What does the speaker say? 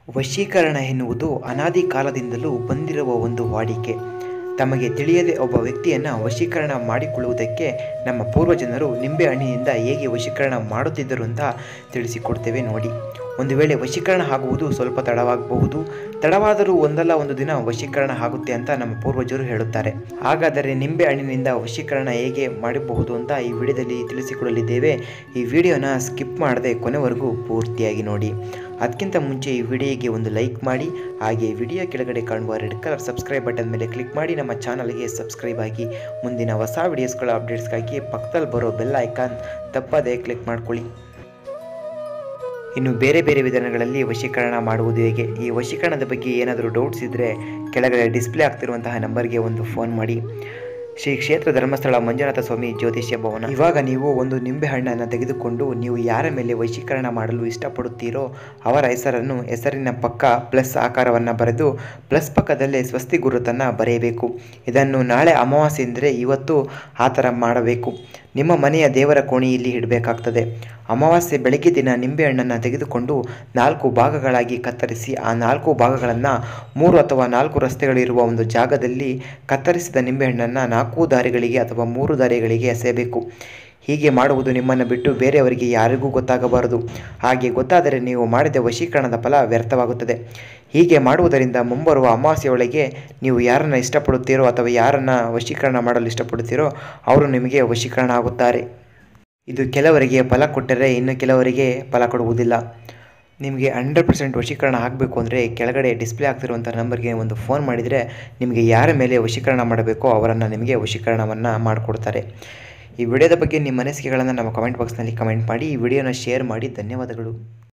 ವಶೀಕರಣ ಎನ್ನುವುದು ಅನಾದಿ ಕಾಲದಿಂದಲೂ ಬಂದಿರುವ ಒಂದು ವಾಡಿಕೆ. ತಮಗೆ ತಿಳಿಯದೆ ಒಬ್ಬ ವ್ಯಕ್ತಿಯನ್ನು ವಶೀಕರಣ ಮಾಡಿಕೊಳ್ಳುವುದಕ್ಕೆ ನಮ್ಮ ಪೂರ್ವಜನರು ನಿಂಬೆ ಹಣ್ಣಿನಿಂದ ಹೇಗೆ ವಶೀಕರಣ ಮಾಡುತ್ತಿದ್ದರು ಅಂತ ತಿಳಿಸಿಕೊಡ್ತೇವೆ ನೋಡಿ. ಒಂದು ವೇಳೆ ವಶೀಕರಣ ಆಗುವುದು ಸ್ವಲ್ಪ ತಡವಾಗಬಹುದು, ತಡವಾದರೂ ಒಂದಲ್ಲ ಒಂದು ದಿನ ವಶೀಕರಣ ಆಗುತ್ತೆ ಅಂತ ನಮ್ಮ ಪೂರ್ವಜರು ಹೇಳುತ್ತಾರೆ. ಹಾಗಾದರೆ ನಿಂಬೆ ಹಣ್ಣಿನಿಂದ ವಶೀಕರಣ ಹೇಗೆ ಮಾಡಬಹುದು ಅಂತ ಈ ವಿಡಿಯೋದಲ್ಲಿ ತಿಳಿಸಿಕೊಡಲಿದ್ದೇವೆ. ಈ ವಿಡಿಯೋನ ಸ್ಕಿಪ್ ಮಾಡದೆ ಕೊನೆವರೆಗೂ ಪೂರ್ತಿಯಾಗಿ ನೋಡಿ. ಅದಕ್ಕಿಂತ ಮುಂಚೆ ಈ ವಿಡಿಯೋಗೆ ಒಂದು ಲೈಕ್ ಮಾಡಿ, ಹಾಗೆ ವಿಡಿಯೋ ಕೆಳಗಡೆ ಕಾಣುವ ರೆಡ್ ಕಲರ್ ಸಬ್ಸ್ಕ್ರೈಬ್ ಬಟನ್ ಮೇಲೆ ಕ್ಲಿಕ್ ಮಾಡಿ ನಮ್ಮ ಚಾನಲ್ಗೆ ಸಬ್ಸ್ಕ್ರೈಬ್ ಆಗಿ ಮುಂದಿನ ಹೊಸ ವಿಡಿಯೋಸ್ಗಳ ಅಪ್ಡೇಟ್ಸ್ಗಾಗಿ ಪಕ್ಕದಲ್ಲಿ ಬರೋ ಬೆಲ್ ಐಕಾನ್ ತಪ್ಪದೇ ಕ್ಲಿಕ್ ಮಾಡ್ಕೊಳ್ಳಿ. ಇನ್ನು ಬೇರೆ ಬೇರೆ ವಿಧಾನಗಳಲ್ಲಿ ವಶೀಕರಣ ಮಾಡುವುದು ಹೇಗೆ, ಈ ವಶೀಕರಣದ ಬಗ್ಗೆ ಏನಾದರೂ ಡೌಟ್ಸ್ ಇದ್ದರೆ ಕೆಳಗಡೆ ಡಿಸ್ಪ್ಲೇ ಆಗ್ತಿರುವಂತಹ ನಂಬರ್ಗೆ ಒಂದು ಫೋನ್ ಮಾಡಿ. ಶ್ರೀ ಕ್ಷೇತ್ರ ಧರ್ಮಸ್ಥಳ ಮಂಜುನಾಥ ಸ್ವಾಮಿ ಜ್ಯೋತಿಷ್ಯ ಭವನ. ಇವಾಗ ನೀವು ಒಂದು ನಿಂಬೆ ಹಣ್ಣನ್ನು ತೆಗೆದುಕೊಂಡು ನೀವು ಯಾರ ಮೇಲೆ ವಶೀಕರಣ ಮಾಡಲು ಇಷ್ಟಪಡುತ್ತೀರೋ ಅವರ ಹೆಸರಿನ ಪಕ್ಕ ಪ್ಲಸ್ ಆಕಾರವನ್ನು ಬರೆದು ಪ್ಲಸ್ ಪಕ್ಕದಲ್ಲೇ ಸ್ವಸ್ತಿ ಗುರುತನ್ನು ಬರೆಯಬೇಕು. ಇದನ್ನು ನಾಳೆ ಅಮಾವಾಸ್ಯೆ ಎಂದರೆ ಇವತ್ತು ಆ ಥರ ಮಾಡಬೇಕು. ನಿಮ್ಮ ಮನೆಯ ದೇವರ ಕೋಣೆಯಲ್ಲಿ ಇಡಬೇಕಾಗ್ತದೆ. ಅಮಾವಾಸ್ಯೆ ಬೆಳಗ್ಗೆ ದಿನ ನಿಂಬೆಹಣ್ಣನ್ನು ತೆಗೆದುಕೊಂಡು 4 ಭಾಗಗಳಾಗಿ ಕತ್ತರಿಸಿ ಆ 4 ಭಾಗಗಳನ್ನು 3 ಅಥವಾ 4 ರಸ್ತೆಗಳಿರುವ ಒಂದು ಜಾಗದಲ್ಲಿ ಕತ್ತರಿಸಿದ ನಿಂಬೆಹಣ್ಣನ್ನು 4 ದಾರಿಗಳಿಗೆ ಅಥವಾ 3 ದಾರಿಗಳಿಗೆ ಎಸೆಯಬೇಕು. ಹೀಗೆ ಮಾಡುವುದು ನಿಮ್ಮನ್ನು ಬಿಟ್ಟು ಬೇರೆಯವರಿಗೆ ಯಾರಿಗೂ ಗೊತ್ತಾಗಬಾರದು. ಹಾಗೆ ಗೊತ್ತಾದರೆ ನೀವು ಮಾಡಿದ ವಶೀಕರಣದ ಫಲ ವ್ಯರ್ಥವಾಗುತ್ತದೆ. ಹೀಗೆ ಮಾಡುವುದರಿಂದ ಮುಂಬರುವ ಅಮಾವಾಸ್ಯೆಯೊಳಗೆ ನೀವು ಯಾರನ್ನು ಇಷ್ಟಪಡುತ್ತೀರೋ ಅಥವಾ ಯಾರನ್ನು ವಶೀಕರಣ ಮಾಡಲು ಇಷ್ಟಪಡುತ್ತೀರೋ ಅವರು ನಿಮಗೆ ವಶೀಕರಣ ಆಗುತ್ತಾರೆ. ಇದು ಕೆಲವರಿಗೆ ಫಲ ಕೊಟ್ಟರೆ ಇನ್ನು ಕೆಲವರಿಗೆ ಫಲ ಕೊಡುವುದಿಲ್ಲ. ನಿಮಗೆ 100% ವಶೀಕರಣ ಆಗಬೇಕು ಅಂದರೆ ಕೆಳಗಡೆ ಡಿಸ್ಪ್ಲೇ ಆಗ್ತಿರುವಂಥ ನಂಬರ್ಗೆ ಒಂದು ಫೋನ್ ಮಾಡಿದರೆ ನಿಮಗೆ ಯಾರ ಮೇಲೆ ವಶೀಕರಣ ಮಾಡಬೇಕೋ ಅವರನ್ನು ನಿಮಗೆ ವಶೀಕರಣವನ್ನು ಮಾಡಿಕೊಡ್ತಾರೆ. ಈ ವಿಡಿಯೋದ ಬಗ್ಗೆ ನಿಮ್ಮ ಅನಿಸಿಕೆಗಳನ್ನು ನಮ್ಮ ಕಮೆಂಟ್ ಬಾಕ್ಸ್ನಲ್ಲಿ ಕಮೆಂಟ್ ಮಾಡಿ. ಈ ವಿಡಿಯೋನ ಶೇರ್ ಮಾಡಿ. ಧನ್ಯವಾದಗಳು.